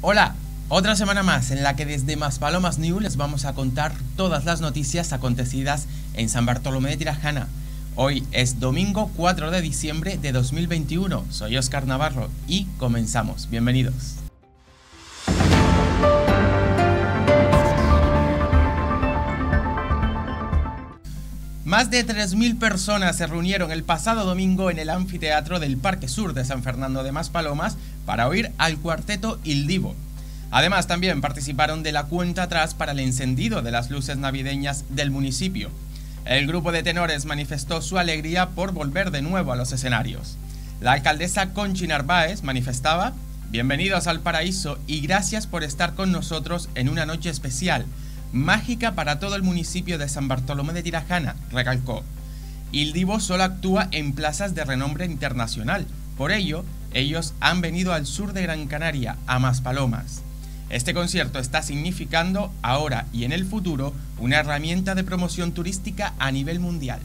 Hola, otra semana más en la que desde Maspalomas News les vamos a contar todas las noticias acontecidas en San Bartolomé de Tirajana. Hoy es domingo 4 de diciembre de 2021. Soy Óscar Navarro y comenzamos. Bienvenidos. Más de 3.000 personas se reunieron el pasado domingo en el anfiteatro del Parque Sur de San Fernando de Maspalomas para oír al cuarteto Il Divo. Además, también participaron de la cuenta atrás para el encendido de las luces navideñas del municipio. El grupo de tenores manifestó su alegría por volver de nuevo a los escenarios. La alcaldesa Conchi Narváez manifestaba: "Bienvenidos al paraíso y gracias por estar con nosotros en una noche especial, mágica para todo el municipio de San Bartolomé de Tirajana", recalcó. Il Divo solo actúa en plazas de renombre internacional, por ello, ellos han venido al sur de Gran Canaria, a Maspalomas. Este concierto está significando, ahora y en el futuro, una herramienta de promoción turística a nivel mundial.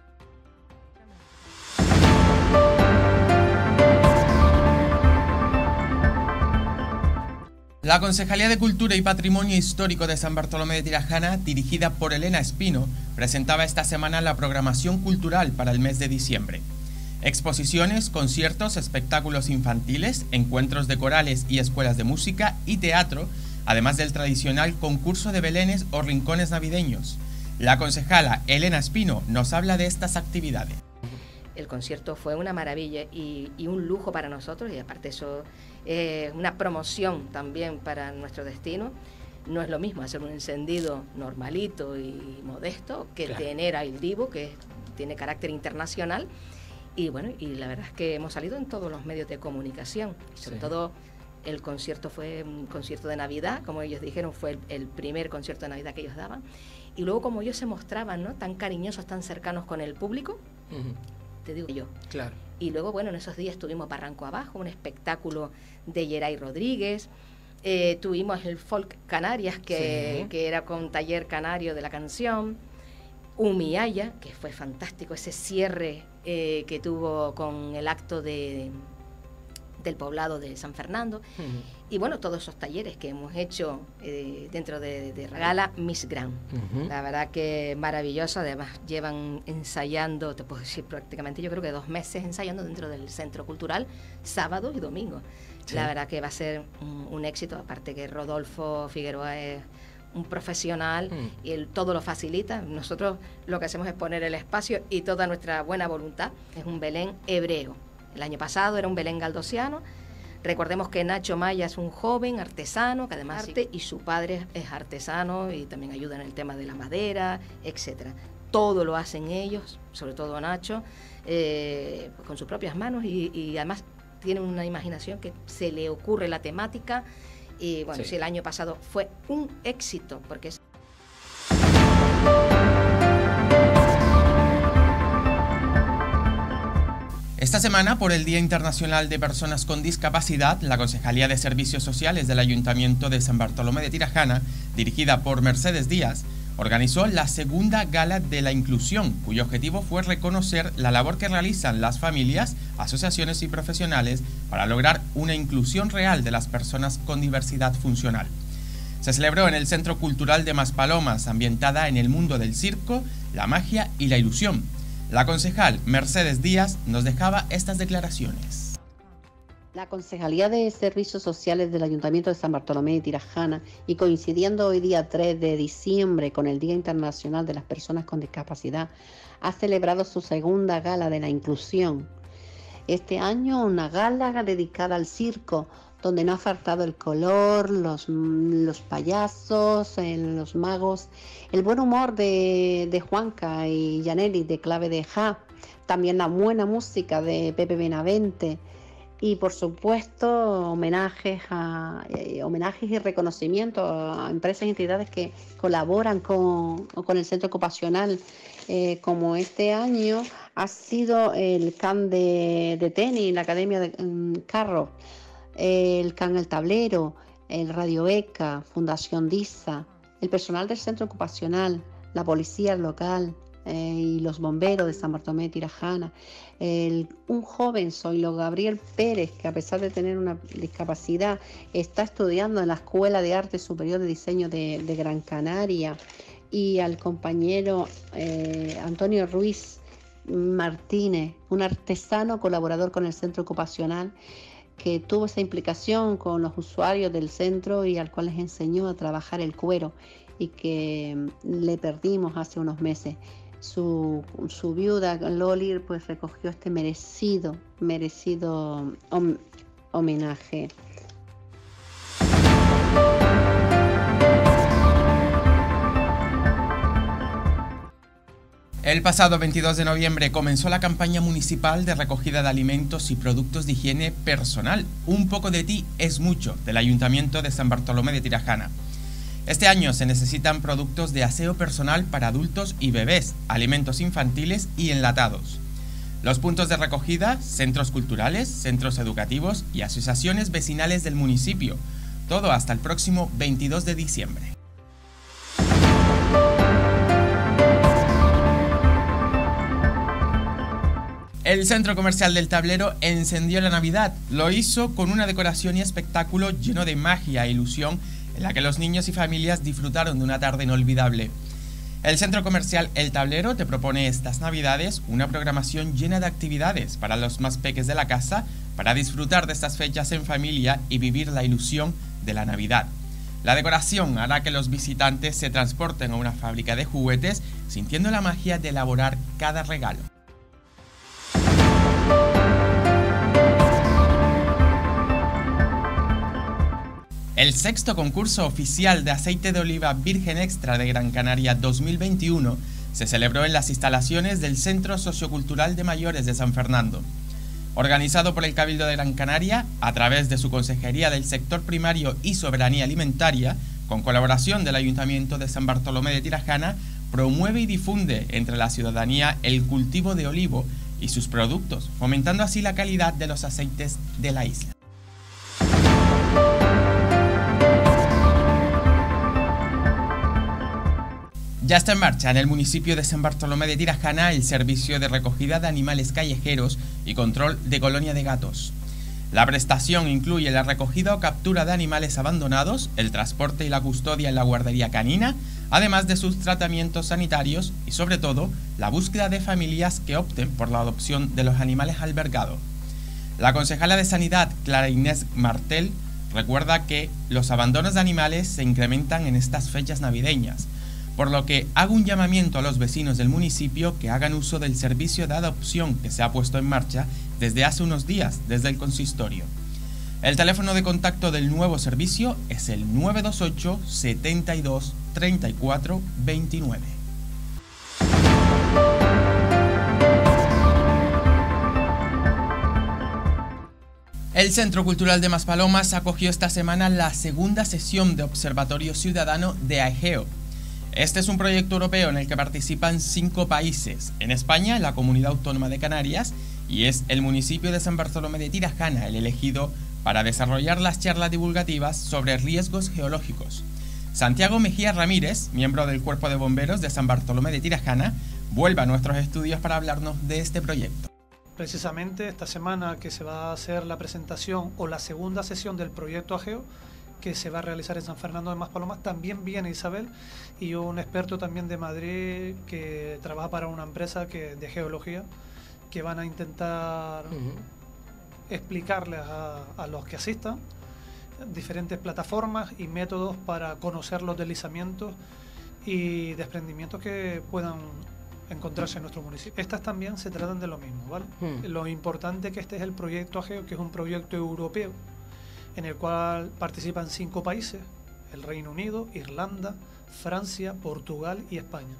La Concejalía de Cultura y Patrimonio Histórico de San Bartolomé de Tirajana, dirigida por Elena Espino, presentaba esta semana la programación cultural para el mes de diciembre. Exposiciones, conciertos, espectáculos infantiles, encuentros de corales y escuelas de música y teatro, además del tradicional concurso de belenes o rincones navideños. La concejala Elena Espino nos habla de estas actividades. El concierto fue una maravilla y un lujo para nosotros, y aparte eso una promoción también para nuestro destino. No es lo mismo hacer un encendido normalito y modesto que tener a Il Divo, que tiene carácter internacional. Y bueno, y la verdad es que hemos salido en todos los medios de comunicación. Sobre todo el concierto fue un concierto de Navidad, como ellos dijeron, fue el primer concierto de Navidad que ellos daban. Y luego como ellos se mostraban, ¿no?, tan cariñosos, tan cercanos con el público, te digo yo. Claro. Y luego, bueno, en esos días tuvimos Barranco Abajo, un espectáculo de Yeray Rodríguez. Tuvimos el Folk Canarias, que era con taller canario de la canción. Umiaya, que fue fantástico, ese cierre que tuvo con el acto del poblado de San Fernando. Y bueno, todos esos talleres que hemos hecho dentro de Regala Miss Grand. La verdad que maravilloso. Además llevan ensayando, te puedo decir prácticamente, yo creo que 2 meses ensayando dentro del Centro Cultural, sábado y domingo. La verdad que va a ser un éxito, aparte que Rodolfo Figueroa es un profesional y él todo lo facilita. Nosotros lo que hacemos es poner el espacio y toda nuestra buena voluntad. Es un Belén hebreo. El año pasado era un Belén galdosiano. Recordemos que Nacho Maya es un joven artesano que además arte, y su padre es artesano y también ayuda en el tema de la madera, etcétera. Todo lo hacen ellos, sobre todo Nacho, con sus propias manos y además tienen una imaginación que se le ocurre la temática. Y bueno, sí, el año pasado fue un éxito, porque es... Esta semana, por el Día Internacional de Personas con Discapacidad, la Concejalía de Servicios Sociales del Ayuntamiento de San Bartolomé de Tirajana, dirigida por Mercedes Díaz, organizó la segunda Gala de la Inclusión, cuyo objetivo fue reconocer la labor que realizan las familias, asociaciones y profesionales para lograr una inclusión real de las personas con diversidad funcional. Se celebró en el Centro Cultural de Maspalomas, ambientada en el mundo del circo, la magia y la ilusión. La concejal Mercedes Díaz nos dejaba estas declaraciones. La Concejalía de Servicios Sociales del Ayuntamiento de San Bartolomé de Tirajana, y coincidiendo hoy día 3 de diciembre con el Día Internacional de las Personas con Discapacidad, ha celebrado su segunda Gala de la Inclusión. Este año una gala dedicada al circo, donde no ha faltado el color, los payasos, los magos, el buen humor de Juanca y Yaneli de Clave de Ja, también la buena música de Pepe Benavente y por supuesto homenajes y reconocimientos a empresas y entidades que colaboran con el centro ocupacional, como este año ha sido el CAN de tenis, la Academia de Carro, el CAN El Tablero, el Radio ECA, Fundación DISA, el personal del centro ocupacional, la policía local, y los bomberos de San Bartolomé de Tirajana, un joven Zoilo Gabriel Pérez, que a pesar de tener una discapacidad, está estudiando en la Escuela de Arte Superior de Diseño de Gran Canaria, y al compañero Antonio Ruiz Martínez, un artesano colaborador con el centro ocupacional, que tuvo esa implicación con los usuarios del centro y al cual les enseñó a trabajar el cuero, y que le perdimos hace unos meses. Su viuda, Loli, pues recogió este merecido homenaje. El pasado 22 de noviembre comenzó la campaña municipal de recogida de alimentos y productos de higiene personal. Un poco de ti es mucho, del Ayuntamiento de San Bartolomé de Tirajana. Este año se necesitan productos de aseo personal para adultos y bebés, alimentos infantiles y enlatados. Los puntos de recogida, centros culturales, centros educativos y asociaciones vecinales del municipio. Todo hasta el próximo 22 de diciembre. El Centro Comercial del Tablero encendió la Navidad. Lo hizo con una decoración y espectáculo lleno de magia e ilusión, en la que los niños y familias disfrutaron de una tarde inolvidable. El Centro Comercial El Tablero te propone estas Navidades una programación llena de actividades para los más peques de la casa, para disfrutar de estas fechas en familia y vivir la ilusión de la Navidad. La decoración hará que los visitantes se transporten a una fábrica de juguetes, sintiendo la magia de elaborar cada regalo. El sexto concurso oficial de aceite de oliva virgen extra de Gran Canaria 2021 se celebró en las instalaciones del Centro Sociocultural de Mayores de San Fernando. Organizado por el Cabildo de Gran Canaria, a través de su Consejería del Sector Primario y Soberanía Alimentaria, con colaboración del Ayuntamiento de San Bartolomé de Tirajana, promueve y difunde entre la ciudadanía el cultivo de olivo y sus productos, fomentando así la calidad de los aceites de la isla. Ya está en marcha en el municipio de San Bartolomé de Tirajana el servicio de recogida de animales callejeros y control de colonia de gatos. La prestación incluye la recogida o captura de animales abandonados, el transporte y la custodia en la guardería canina, además de sus tratamientos sanitarios y, sobre todo, la búsqueda de familias que opten por la adopción de los animales albergados. La concejala de Sanidad, Clara Inés Martel, recuerda que los abandonos de animales se incrementan en estas fechas navideñas, por lo que hago un llamamiento a los vecinos del municipio que hagan uso del servicio de adopción que se ha puesto en marcha desde hace unos días desde el consistorio. El teléfono de contacto del nuevo servicio es el 928 72 34 29. El Centro Cultural de Maspalomas acogió esta semana la segunda sesión de Observatorio Ciudadano de Ageo. Este es un proyecto europeo en el que participan 5 países, en España, la Comunidad Autónoma de Canarias, y es el municipio de San Bartolomé de Tirajana el elegido para desarrollar las charlas divulgativas sobre riesgos geológicos. Santiago Mejía Ramírez, miembro del Cuerpo de Bomberos de San Bartolomé de Tirajana, vuelve a nuestros estudios para hablarnos de este proyecto. Precisamente esta semana que se va a hacer la presentación o la segunda sesión del proyecto Ageo, que se va a realizar en San Fernando de Maspalomas, también viene Isabel y un experto también de Madrid que trabaja para una empresa de geología, que van a intentar explicarles a los que asistan diferentes plataformas y métodos para conocer los deslizamientos y desprendimientos que puedan encontrarse en nuestro municipio. Estas también se tratan de lo mismo, ¿vale? Lo importante que este es el proyecto Ageo, que es un proyecto europeo en el cual participan 5 países: el Reino Unido, Irlanda, Francia, Portugal y España.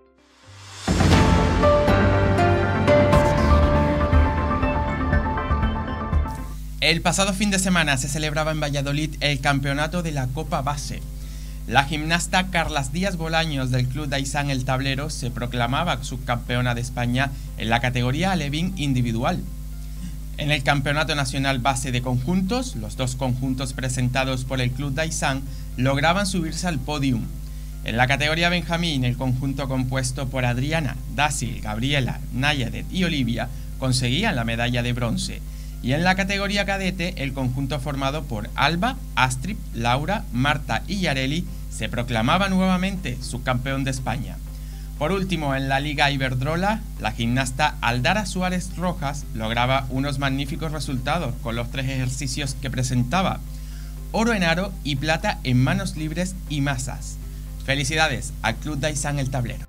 El pasado fin de semana se celebraba en Valladolid el campeonato de la Copa Base. La gimnasta Carlas Díaz Bolaños del Club Daysán El Tablero se proclamaba subcampeona de España en la categoría alevín individual. En el Campeonato Nacional Base de Conjuntos, los 2 conjuntos presentados por el Club Daysán lograban subirse al podium. En la categoría Benjamín, el conjunto compuesto por Adriana, Dácil, Gabriela, Nayadet y Olivia conseguían la medalla de bronce. Y en la categoría cadete, el conjunto formado por Alba, Astrid, Laura, Marta y Yareli se proclamaba nuevamente subcampeón de España. Por último, en la Liga Iberdrola, la gimnasta Aldara Suárez Rojas lograba unos magníficos resultados con los 3 ejercicios que presentaba: oro en aro y plata en manos libres y masas. Felicidades al Club Daizán El Tablero.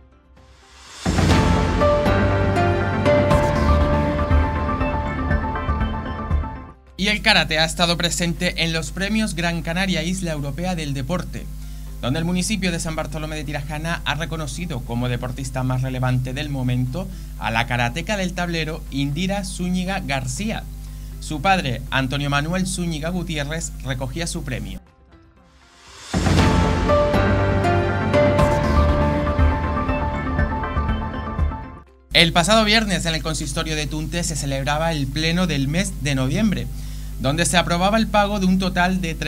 Y el karate ha estado presente en los premios Gran Canaria Isla Europea del Deporte, donde el municipio de San Bartolomé de Tirajana ha reconocido como deportista más relevante del momento a la karateca del tablero Indira Zúñiga García. Su padre, Antonio Manuel Zúñiga Gutiérrez, recogía su premio. El pasado viernes en el consistorio de Tunte se celebraba el pleno del mes de noviembre, donde se aprobaba el pago de un total de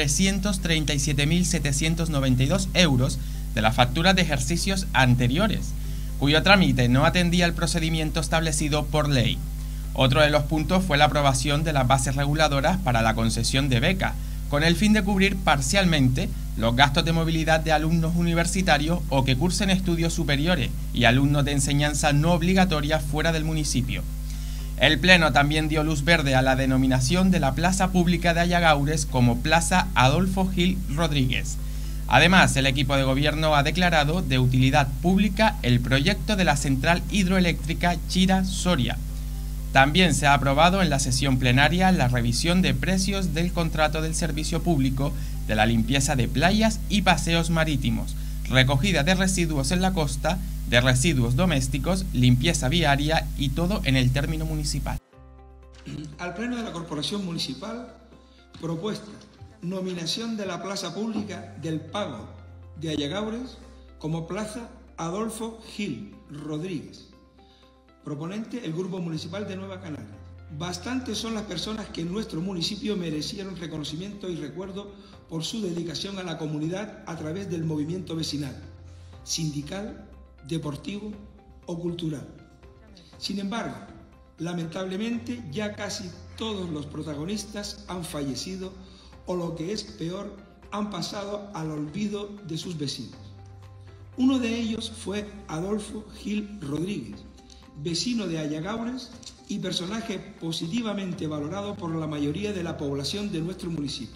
337.792 euros de las facturas de ejercicios anteriores, cuyo trámite no atendía el procedimiento establecido por ley. Otro de los puntos fue la aprobación de las bases reguladoras para la concesión de beca, con el fin de cubrir parcialmente los gastos de movilidad de alumnos universitarios o que cursen estudios superiores y alumnos de enseñanza no obligatoria fuera del municipio. El Pleno también dio luz verde a la denominación de la plaza pública de Ayagaures como Plaza Adolfo Gil Rodríguez. Además, el equipo de gobierno ha declarado de utilidad pública el proyecto de la central hidroeléctrica Chira-Soria. También se ha aprobado en la sesión plenaria la revisión de precios del contrato del servicio público de la limpieza de playas y paseos marítimos, recogida de residuos en la costa, de residuos domésticos, limpieza viaria y todo en el término municipal. Al Pleno de la Corporación Municipal, propuesta: nominación de la plaza pública del Pago de Ayagaures como Plaza Adolfo Gil Rodríguez. Proponente, el Grupo Municipal de Nueva Canarias. Bastantes son las personas que en nuestro municipio merecieron reconocimiento y recuerdo por su dedicación a la comunidad a través del movimiento vecinal, sindical, deportivo o cultural. Sin embargo, lamentablemente ya casi todos los protagonistas han fallecido o, lo que es peor, han pasado al olvido de sus vecinos. Uno de ellos fue Adolfo Gil Rodríguez, vecino de Ayagaures y personaje positivamente valorado por la mayoría de la población de nuestro municipio.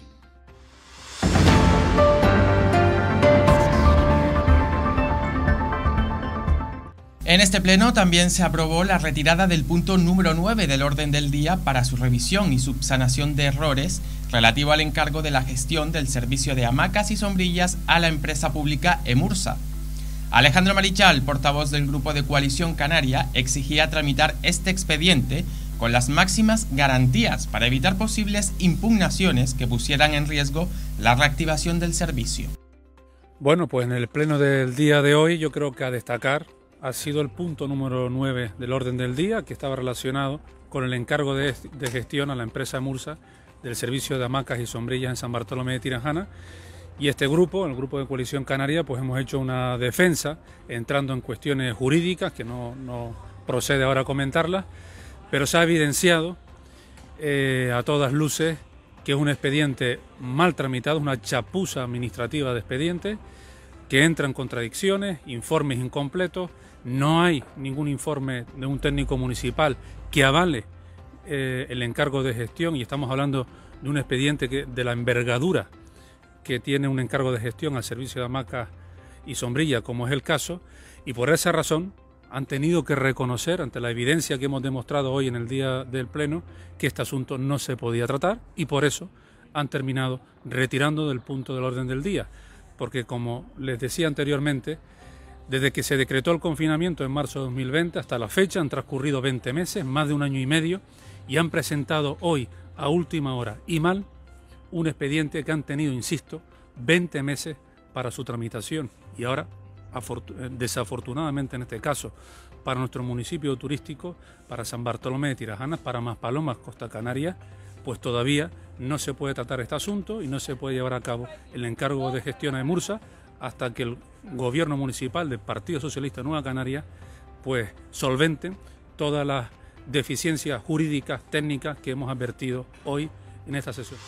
En este pleno también se aprobó la retirada del punto número 9 del orden del día para su revisión y subsanación de errores relativo al encargo de la gestión del servicio de hamacas y sombrillas a la empresa pública Emursa. Alejandro Marichal, portavoz del Grupo de Coalición Canaria, exigía tramitar este expediente con las máximas garantías para evitar posibles impugnaciones que pusieran en riesgo la reactivación del servicio. Bueno, pues en el pleno del día de hoy yo creo que a destacar ha sido el punto número 9 del orden del día, que estaba relacionado con el encargo de gestión a la empresa Emursa del servicio de hamacas y sombrillas en San Bartolomé de Tirajana. Y este grupo, el Grupo de Coalición Canaria, pues hemos hecho una defensa entrando en cuestiones jurídicas que no procede ahora a comentarlas, pero se ha evidenciado a todas luces que es un expediente mal tramitado, una chapuza administrativa de expediente que entra en contradicciones, informes incompletos. No hay ningún informe de un técnico municipal que avale el encargo de gestión, y estamos hablando de un expediente de la envergadura que tiene un encargo de gestión al servicio de hamacas y sombrilla, como es el caso, y por esa razón han tenido que reconocer, ante la evidencia que hemos demostrado hoy en el día del Pleno, que este asunto no se podía tratar, y por eso han terminado retirando del punto del orden del día, porque, como les decía anteriormente, desde que se decretó el confinamiento en marzo de 2020 hasta la fecha han transcurrido 20 meses, más de un año y medio, y han presentado hoy, a última hora y mal, un expediente que han tenido, insisto, 20 meses para su tramitación. Y ahora, desafortunadamente en este caso, para nuestro municipio turístico, para San Bartolomé de Tirajana, para Maspalomas, Costa Canaria, pues todavía no se puede tratar este asunto y no se puede llevar a cabo el encargo de gestión a Emursa hasta que el gobierno municipal del Partido Socialista Nueva Canaria pues solventen todas las deficiencias jurídicas, técnicas que hemos advertido hoy en esta sesión.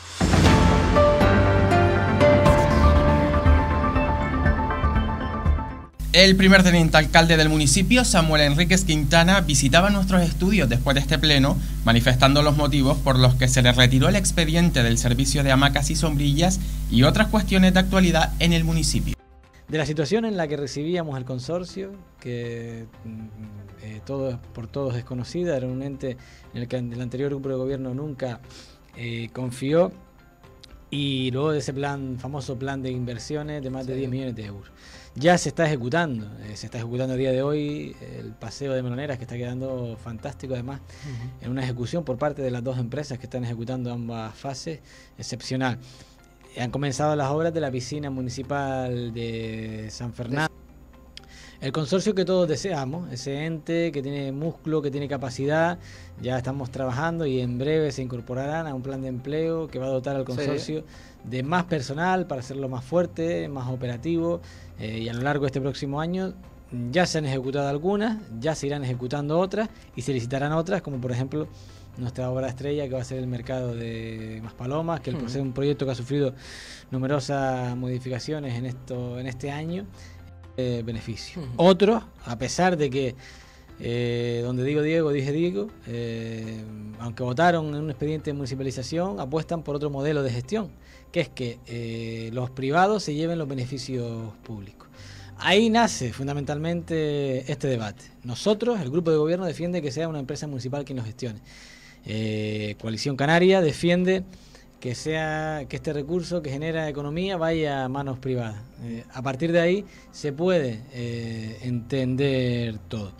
El primer teniente alcalde del municipio, Samuel Enríquez Quintana, visitaba nuestros estudios después de este pleno, manifestando los motivos por los que se le retiró el expediente del servicio de hamacas y sombrillas y otras cuestiones de actualidad en el municipio. De la situación en la que recibíamos el consorcio, que por todos es conocida, era un ente en el que el anterior grupo de gobierno nunca confió, y luego de ese famoso plan de inversiones de más de 10 millones de euros. Ya se está ejecutando a día de hoy el paseo de meloneras, que está quedando fantástico, además, en una ejecución por parte de las dos empresas que están ejecutando ambas fases, excepcional. Han comenzado las obras de la piscina municipal de San Fernando. El consorcio que todos deseamos, ese ente que tiene músculo, que tiene capacidad, ya estamos trabajando y en breve se incorporarán a un plan de empleo que va a dotar al consorcio de más personal para hacerlo más fuerte, más operativo, y a lo largo de este próximo año ya se han ejecutado algunas, ya se irán ejecutando otras y se licitarán otras, como por ejemplo nuestra obra estrella, que va a ser el mercado de Maspalomas, que es un proyecto que ha sufrido numerosas modificaciones en este año. Beneficio. Otros, a pesar de que donde digo Diego, dije Diego, aunque votaron en un expediente de municipalización, apuestan por otro modelo de gestión, que es que los privados se lleven los beneficios públicos. Ahí nace fundamentalmente este debate. Nosotros, el grupo de gobierno, defiende que sea una empresa municipal quien nos gestione. Coalición Canaria defiende que este recurso que genera economía vaya a manos privadas. A partir de ahí se puede entender todo.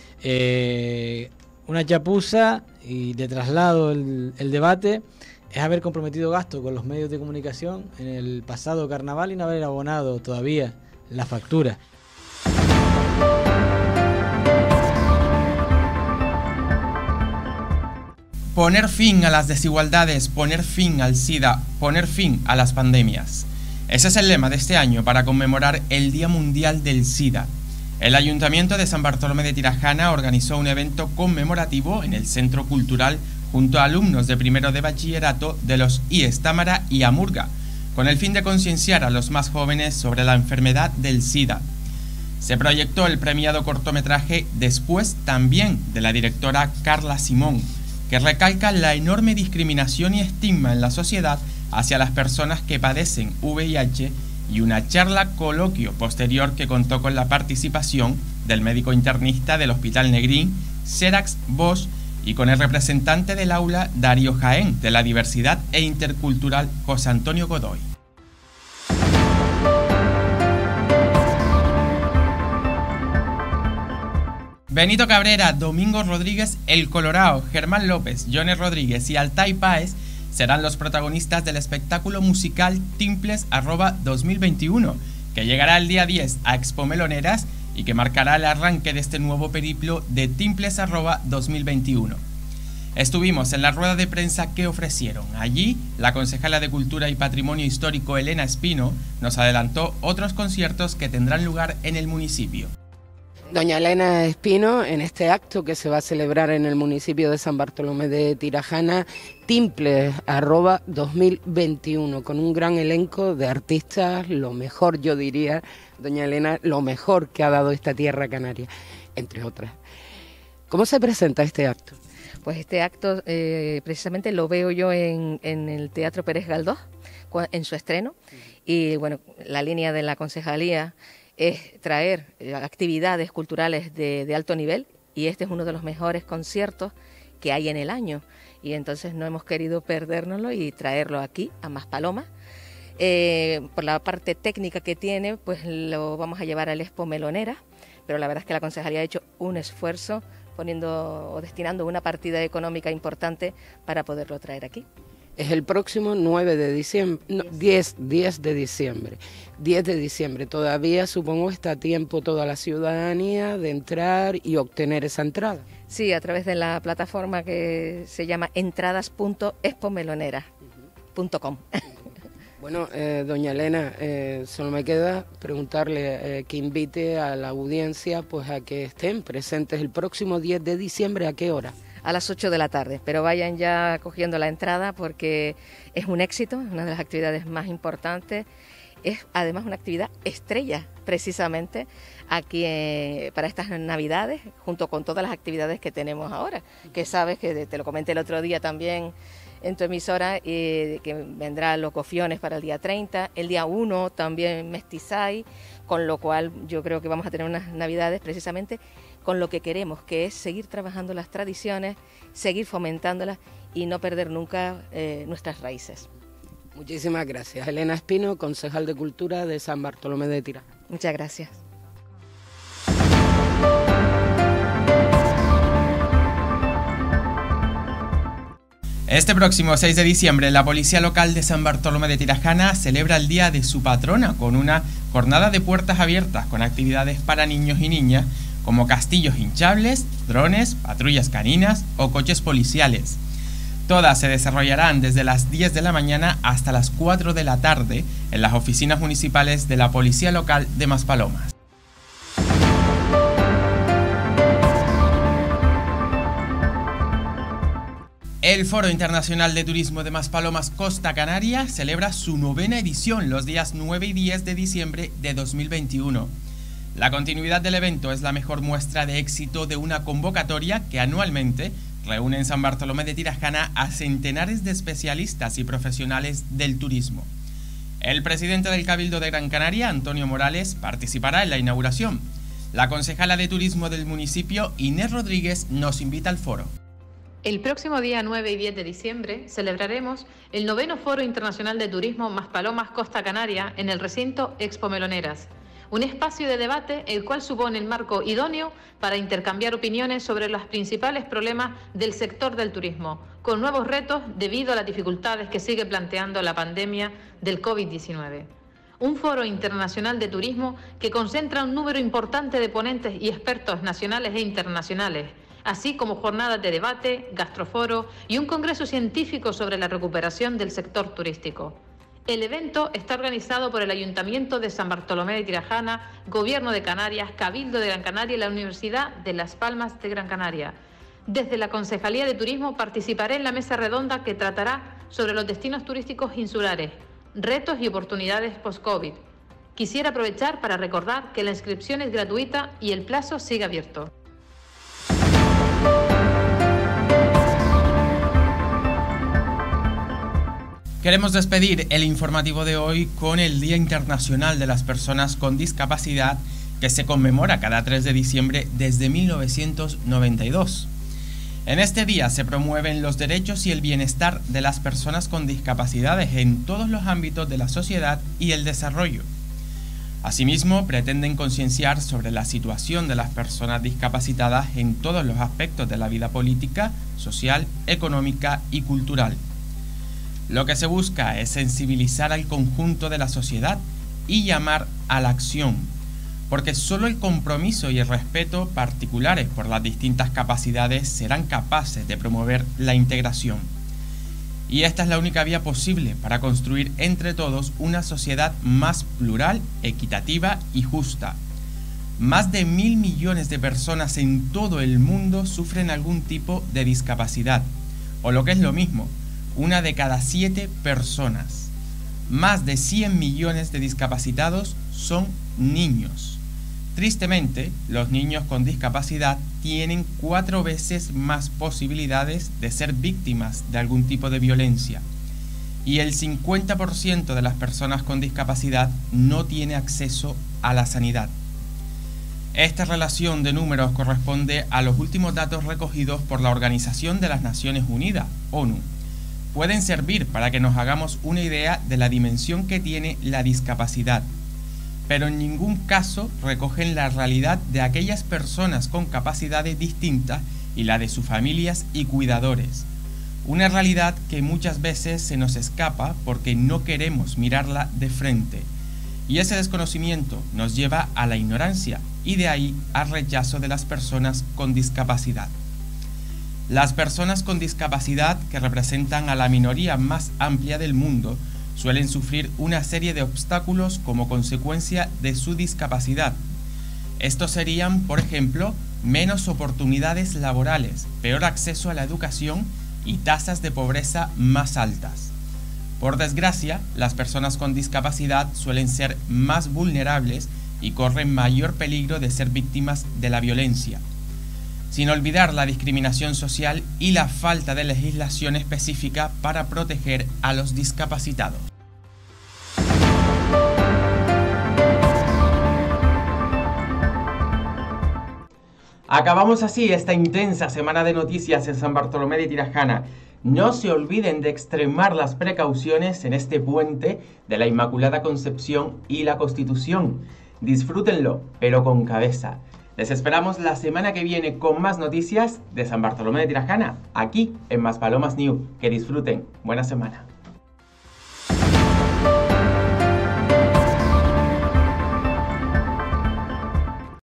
Una chapuza, y de traslado el debate, es haber comprometido gasto con los medios de comunicación en el pasado carnaval y no haber abonado todavía la factura. Poner fin a las desigualdades, poner fin al SIDA, poner fin a las pandemias. Ese es el lema de este año para conmemorar el Día Mundial del SIDA. El Ayuntamiento de San Bartolomé de Tirajana organizó un evento conmemorativo en el Centro Cultural junto a alumnos de primero de bachillerato de los IES Támara y Amurga, con el fin de concienciar a los más jóvenes sobre la enfermedad del SIDA. Se proyectó el premiado cortometraje Después también, de la directora Carla Simón, que recalca la enorme discriminación y estigma en la sociedad hacia las personas que padecen VIH, y una charla coloquio posterior que contó con la participación del médico internista del Hospital Negrín, Serax Bosch, y con el representante del aula Darío Jaén, de la Diversidad e Intercultural José Antonio Godoy. Benito Cabrera, Domingo Rodríguez, El Colorao, Germán López, Johnny Rodríguez y Altay Páez serán los protagonistas del espectáculo musical Timples 2021, que llegará el día 10 a Expo Meloneras y que marcará el arranque de este nuevo periplo de Timples 2021. Estuvimos en la rueda de prensa que ofrecieron. Allí, la concejala de Cultura y Patrimonio Histórico, Elena Espino, nos adelantó otros conciertos que tendrán lugar en el municipio. Doña Elena Espino, en este acto que se va a celebrar en el municipio de San Bartolomé de Tirajana, Timples 2021, con un gran elenco de artistas, lo mejor, yo diría, doña Elena, lo mejor que ha dado esta tierra canaria, entre otras. ¿Cómo se presenta este acto? Pues este acto precisamente lo veo yo en el Teatro Pérez Galdós, en su estreno, y bueno, la línea de la concejalía es traer actividades culturales de alto nivel, y este es uno de los mejores conciertos que hay en el año, y entonces no hemos querido perdérnoslo y traerlo aquí a Maspalomas. Por la parte técnica que tiene, pues lo vamos a llevar al Expo Melonera, pero la verdad es que la concejalía ha hecho un esfuerzo destinando una partida económica importante para poderlo traer aquí. Es el próximo 9 de diciembre, no, 10 de diciembre. 10 de diciembre. Todavía supongo está a tiempo toda la ciudadanía de entrar y obtener esa entrada. Sí, a través de la plataforma que se llama entradas.expomelonera.com. Bueno, doña Elena, solo me queda preguntarle que invite a la audiencia pues a que estén presentes el próximo 10 de diciembre, ¿a qué hora? A las 8 de la tarde, pero vayan ya cogiendo la entrada porque es un éxito, es una de las actividades más importantes, es además una actividad estrella precisamente aquí para estas Navidades, junto con todas las actividades que tenemos ahora, que sabes que te lo comenté el otro día también en tu emisora, que vendrán los gofiones para el día 30, el día 1 también mestizai, con lo cual yo creo que vamos a tener unas Navidades precisamente con lo que queremos, que es seguir trabajando las tradiciones, seguir fomentándolas y no perder nunca nuestras raíces. Muchísimas gracias. Elena Espino, concejal de Cultura de San Bartolomé de Tirajana. Muchas gracias. Este próximo 6 de diciembre, la Policía Local de San Bartolomé de Tirajana celebra el Día de su Patrona con una jornada de puertas abiertas con actividades para niños y niñas como castillos hinchables, drones, patrullas caninas o coches policiales. Todas se desarrollarán desde las 10 de la mañana hasta las 4 de la tarde en las oficinas municipales de la Policía Local de Maspalomas. El Foro Internacional de Turismo de Maspalomas Costa Canaria celebra su 9ª edición los días 9 y 10 de diciembre de 2021. La continuidad del evento es la mejor muestra de éxito de una convocatoria que anualmente reúne en San Bartolomé de Tirajana a centenares de especialistas y profesionales del turismo. El presidente del Cabildo de Gran Canaria, Antonio Morales, participará en la inauguración. La concejala de turismo del municipio, Inés Rodríguez, nos invita al foro. El próximo día 9 y 10 de diciembre celebraremos el 9º Foro Internacional de Turismo Maspalomas Costa Canaria en el recinto Expo Meloneras, un espacio de debate el cual supone el marco idóneo para intercambiar opiniones sobre los principales problemas del sector del turismo, con nuevos retos debido a las dificultades que sigue planteando la pandemia del COVID-19. Un foro internacional de turismo que concentra un número importante de ponentes y expertos nacionales e internacionales, así como jornadas de debate, gastroforo y un congreso científico sobre la recuperación del sector turístico. El evento está organizado por el Ayuntamiento de San Bartolomé de Tirajana, Gobierno de Canarias, Cabildo de Gran Canaria y la Universidad de Las Palmas de Gran Canaria. Desde la Concejalía de Turismo participaré en la mesa redonda que tratará sobre los destinos turísticos insulares, retos y oportunidades post-COVID. Quisiera aprovechar para recordar que la inscripción es gratuita y el plazo sigue abierto. Queremos despedir el informativo de hoy con el Día Internacional de las Personas con Discapacidad, que se conmemora cada 3 de diciembre desde 1992. En este día se promueven los derechos y el bienestar de las personas con discapacidades en todos los ámbitos de la sociedad y el desarrollo. Asimismo, pretenden concienciar sobre la situación de las personas discapacitadas en todos los aspectos de la vida política, social, económica y cultural. Lo que se busca es sensibilizar al conjunto de la sociedad y llamar a la acción, porque solo el compromiso y el respeto particulares por las distintas capacidades serán capaces de promover la integración. Y esta es la única vía posible para construir entre todos una sociedad más plural, equitativa y justa. Más de 1.000 millones de personas en todo el mundo sufren algún tipo de discapacidad, o lo que es lo mismo, 1 de cada 7 personas. Más de 100 millones de discapacitados son niños. Tristemente, los niños con discapacidad tienen 4 veces más posibilidades de ser víctimas de algún tipo de violencia. Y el 50% de las personas con discapacidad no tiene acceso a la sanidad. Esta relación de números corresponde a los últimos datos recogidos por la Organización de las Naciones Unidas, ONU. Pueden servir para que nos hagamos una idea de la dimensión que tiene la discapacidad, pero en ningún caso recogen la realidad de aquellas personas con capacidades distintas y la de sus familias y cuidadores. Una realidad que muchas veces se nos escapa porque no queremos mirarla de frente. Y ese desconocimiento nos lleva a la ignorancia y de ahí al rechazo de las personas con discapacidad. Las personas con discapacidad, que representan a la minoría más amplia del mundo, suelen sufrir una serie de obstáculos como consecuencia de su discapacidad. Estos serían, por ejemplo, menos oportunidades laborales, peor acceso a la educación y tasas de pobreza más altas. Por desgracia, las personas con discapacidad suelen ser más vulnerables y corren mayor peligro de ser víctimas de la violencia. Sin olvidar la discriminación social y la falta de legislación específica para proteger a los discapacitados. Acabamos así esta intensa semana de noticias en San Bartolomé de Tirajana. No se olviden de extremar las precauciones en este puente de la Inmaculada Concepción y la Constitución. Disfrútenlo, pero con cabeza. Les esperamos la semana que viene con más noticias de San Bartolomé de Tirajana, aquí en Maspalomas News. Que disfruten. Buena semana.